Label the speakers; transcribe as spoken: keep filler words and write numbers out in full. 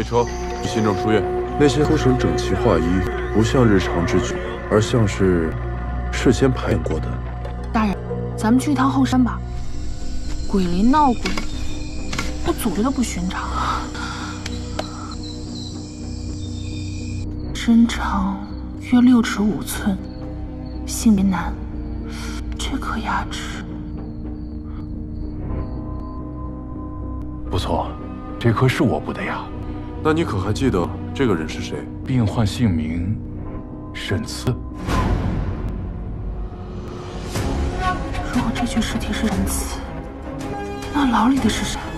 Speaker 1: 备车，去新郑书院。
Speaker 2: 那些出身整齐划一，不像日常之举，而像是事先排演过的。
Speaker 3: 大人，咱们去一趟后山吧。鬼林闹鬼，我总觉得不寻常。身长约六尺五寸，性别男，这颗牙齿
Speaker 4: 不错，这颗是我补的牙。
Speaker 1: 那你可还记得这个人是谁？
Speaker 4: 病患姓名沈次。
Speaker 3: 如果这具尸体是沈次，那牢里的是谁？